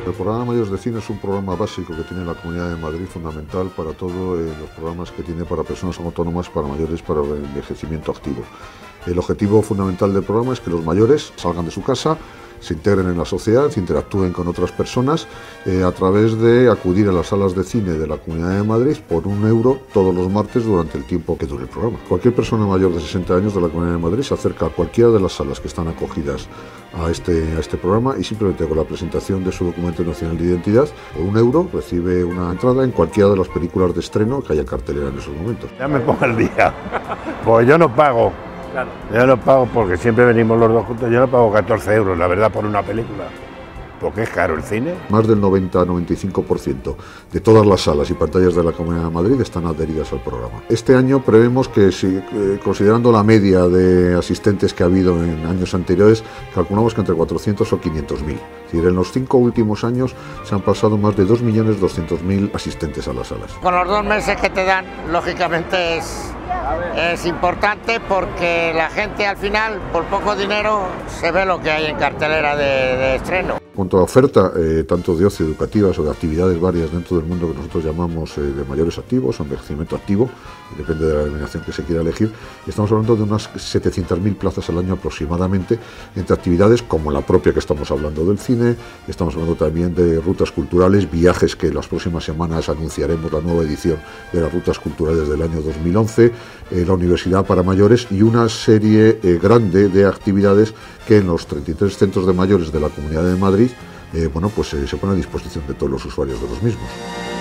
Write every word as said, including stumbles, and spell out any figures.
El programa Mayores de Cine es un programa básico que tiene la Comunidad de Madrid, fundamental para todos eh, los programas que tiene para personas autónomas, para mayores, para el envejecimiento activo. El objetivo fundamental del programa es que los mayores salgan de su casa, se integren en la sociedad, interactúen con otras personas eh, a través de acudir a las salas de cine de la Comunidad de Madrid por un euro todos los martes durante el tiempo que dure el programa. Cualquier persona mayor de sesenta años de la Comunidad de Madrid se acerca a cualquiera de las salas que están acogidas a este, a este programa y simplemente con la presentación de su documento nacional de identidad, por un euro recibe una entrada en cualquiera de las películas de estreno que haya en cartelera en esos momentos. Ya me pongo el día, pues yo no pago. Claro. Yo no pago porque siempre venimos los dos juntos, yo no pago catorce euros, la verdad, por una película. Porque es caro el cine. Más del noventa a noventa y cinco por ciento de todas las salas y pantallas de la Comunidad de Madrid están adheridas al programa. Este año prevemos que, si, eh, considerando la media de asistentes que ha habido en años anteriores, calculamos que entre cuatrocientos o quinientos mil. Es decir, en los cinco últimos años se han pasado más de dos millones doscientos mil asistentes a las salas. Con los dos meses que te dan, lógicamente es, es importante porque la gente al final, por poco dinero, se ve lo que hay en cartelera de, de estreno. En cuanto a la oferta, eh, tanto de ocio, educativas o de actividades varias dentro del mundo que nosotros llamamos eh, de mayores activos o envejecimiento activo, depende de la denominación que se quiera elegir, estamos hablando de unas setecientas mil plazas al año aproximadamente, entre actividades como la propia que estamos hablando del cine, estamos hablando también de rutas culturales, viajes que las próximas semanas anunciaremos la nueva edición de las rutas culturales del año dos mil once, eh, la universidad para mayores y una serie eh, grande de actividades que en los treinta y tres centros de mayores de la Comunidad de Madrid Eh, bueno, pues eh, se pone a disposición de todos los usuarios de los mismos.